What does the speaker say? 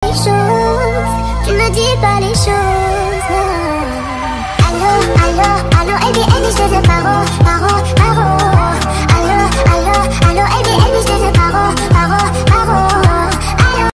les choses, tu me dis pas les choses. Allô, allô, allô, baby, je te parle.